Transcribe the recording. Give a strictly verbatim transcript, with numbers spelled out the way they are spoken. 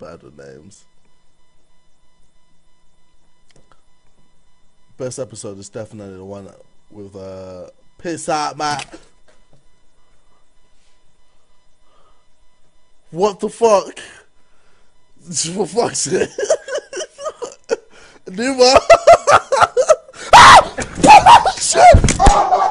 bad with names. Best episode is definitely the one with uh, Piss Out Matt. What the fuck? For fuck's sake. Numa. Ah! Shit!